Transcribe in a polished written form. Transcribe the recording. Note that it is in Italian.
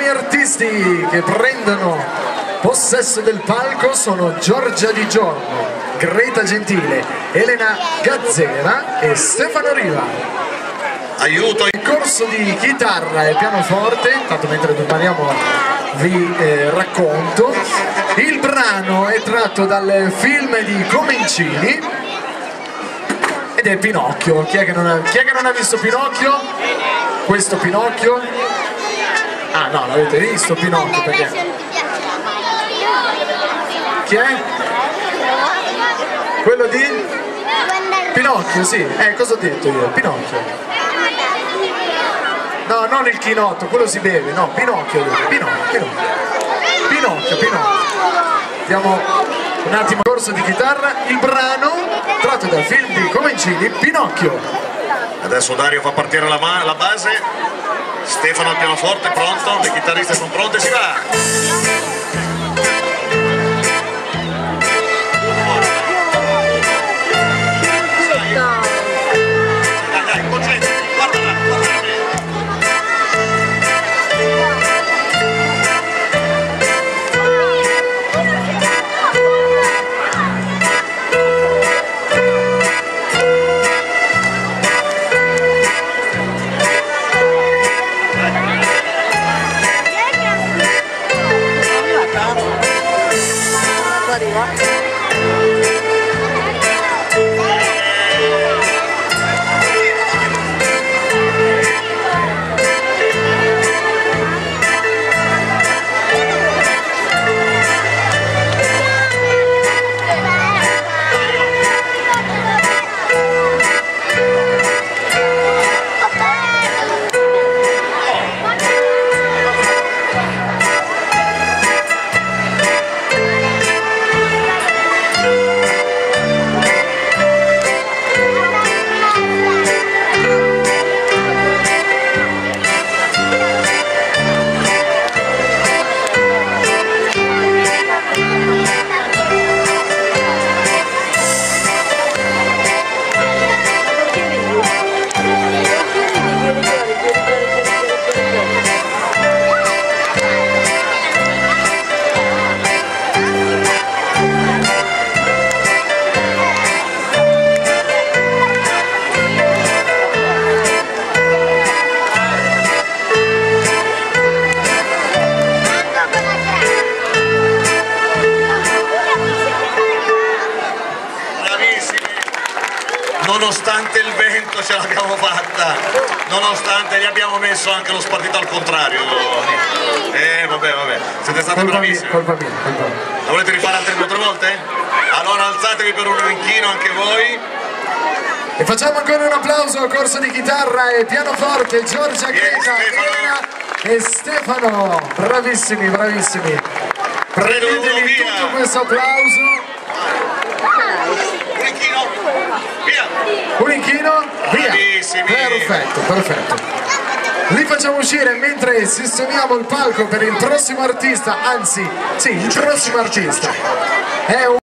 prossimi artisti che prendono possesso del palco sono Giorgia Di Giorno, Greta Gentile, Elena Gazzera e Stefano Riva. Aiuto! Il corso di chitarra e pianoforte, intanto mentre prepariamo vi racconto. Il brano è tratto dal film di Comencini ed è Pinocchio. Chi è che non ha visto Pinocchio? Questo Pinocchio? Ah no, l'avete visto Pinocchio perché... Chi è? Quello di? Pinocchio, sì. Cosa ho detto io? Pinocchio. No, non il chinotto, quello si beve, no, Pinocchio. Pinocchio. Diamo un attimo corso di chitarra, il brano tratto dal film di Comencini, Pinocchio. Adesso Dario fa partire la base, Stefano al pianoforte, pronto, le chitarriste sono pronte, si va! Nonostante il vento ce l'abbiamo fatta, nonostante gli abbiamo messo anche lo spartito al contrario. Vabbè, siete stati bravissimi. Colpa mia. La volete rifare altre 2 o 3 volte? Allora alzatevi per un inchino anche voi. E facciamo ancora un applauso al corso di chitarra e pianoforte, Giorgia, Greta, Elena e Stefano. Bravissimi. Prendetevi tutto questo applauso. Un inchino, via! Perfetto. Li facciamo uscire mentre sistemiamo il palco per il prossimo artista, anzi, sì, il prossimo artista. È un